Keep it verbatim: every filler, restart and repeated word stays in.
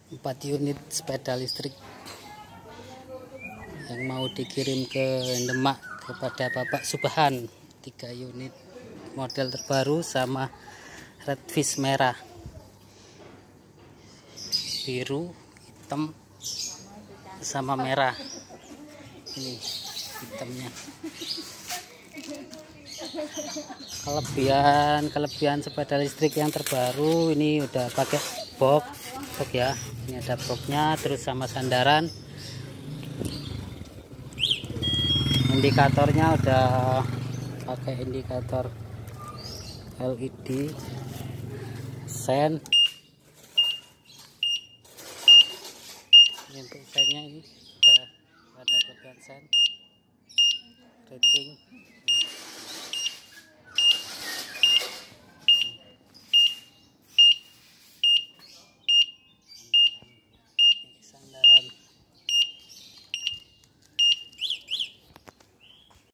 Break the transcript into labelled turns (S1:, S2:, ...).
S1: empat unit sepeda listrik yang mau dikirim ke Demak kepada Bapak Subhan. Tiga unit model terbaru sama redfish merah, biru, hitam sama merah. Ini hitamnya. Kelebihan kelebihan sepeda listrik yang terbaru ini udah pakai box box ya. Ini ada boxnya, terus sama sandaran. Indikatornya udah pakai indikator L E D sen. Ini untuk sennya ini ada ada kelebihan sen rating.